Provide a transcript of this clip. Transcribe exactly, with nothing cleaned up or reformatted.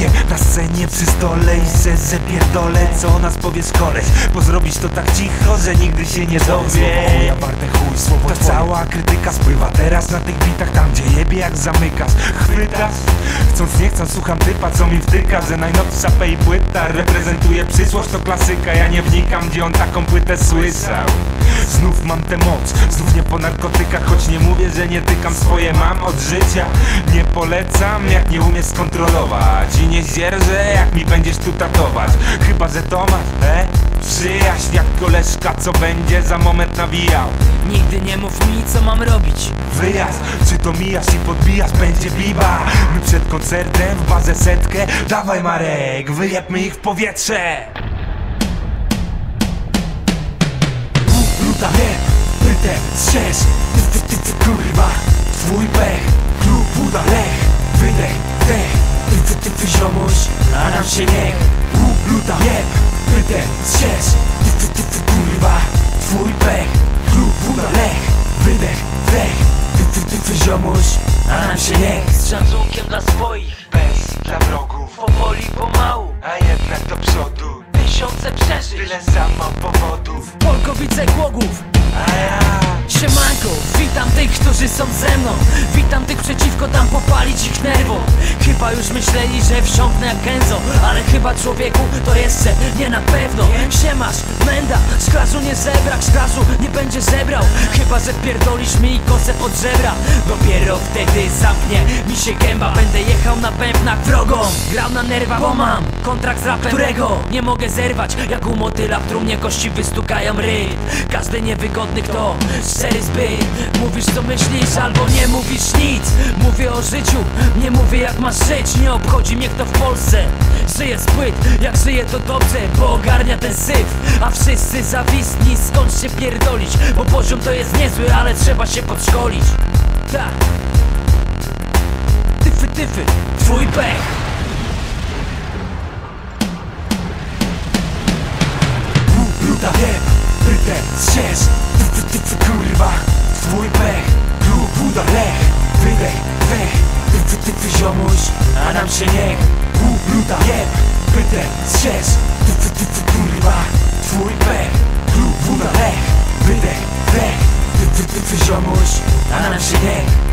człowiekiem na scenie przy stole i se zapierdolę, co o nas powiesz koleś, bo zrobisz to tak cicho, że nigdy się nie dowie. Chuja warte chuj, słowo ta cała krytyka spływa teraz na tych bitach, tam gdzie jebie jak zamykasz. Chwytasz? Chcąc nie chcąc słucham typa, co mi wtyka, że najnowsza pej płyta reprezentuje przyszłość, to klasyka. Ja nie wnikam, gdzie on taką płytę słyszał. Znów mam tę moc, znów nie po narkotykach, choć nie mówię, że nie tykam, swoje mam od życia. Nie polecam, jak nie umiesz skontrolować i nie zdzierżę, jak mi będziesz tu tatować. Chyba że to masz, e? Przyjaźń jak koleżka, co będzie za moment nawijał. Nigdy nie mów mi, co mam robić. Wyjazd, czy to mijasz i podbijasz, będzie biba. My przed koncertem w bazę setkę, dawaj Marek, wyjebmy ich w powietrze. Luta nie, pytę, strzeż, ty, ty, ty, ty, kurwa, twój pech. Klub Buda, lech, wydech, dech, ty, ty, ty, ty, ziomuś, a nam się niech. Luta nie, pytę, strzeż, ty, ty, ty, ty, kurwa, twój pech. Klub Buda, lech, wydech, dech, ty, ty, ty, ty, ziomuś, a nam się niech. Z szacunkiem dla swoich, Bez dla wrogów, powoli, pomału, a jednak do przodu. tysiące przeżyć, Tyle samo powodów, Polkowice Głogów. a ja Siemanko, witam tych, którzy są ze mną. Witam tych przeciwko, tam popalić ich nerwom. Chyba już myśleli, że wsiąknę jak Kenzo, ale chyba człowieku to jeszcze nie na pewno. Siemasz, menda, z klasu nie zebrak, z klasu nie będzie zebrał. Chyba że pierdolisz mi kosę pod żebra. Dopiero wtedy zamknie mi się gęba. Będę jechał na bębnach wrogom, grał na nerwach, bo mam kontrakt z rapem, którego nie mogę zerwać. Jak u motyla w trumnie kości wystukają ryj. Każdy niewygodny kto szczery zbyt. Mówisz co myślisz albo nie mówisz nic. Mówię o życiu, nie mówię jak masz żyć. Nie obchodzi mnie kto w Polsce żyje z płyt. Jak żyje to dobrze, bo ogarnia ten syf. A wszyscy zawistni, skąd się pierdolić, bo poziom to jest niezły, ale trzeba się podszkolić. Tak. Tyfy, tyfy, twój pech. Luta nie, pytę, strzeż, ty, ty, ty, ty, kurwa, twój pech. Klub Buda, lech, wydech, dech, ty, ty, ty, ty, ziomuś, a nam się niech. Luta nie, pytę, strzeż, ty, ty, ty, ty, kurwa, twój pech. Klub Buda, lech, wydech, dech, ty, ty, ty, ty, ziomuś, a nam się niech.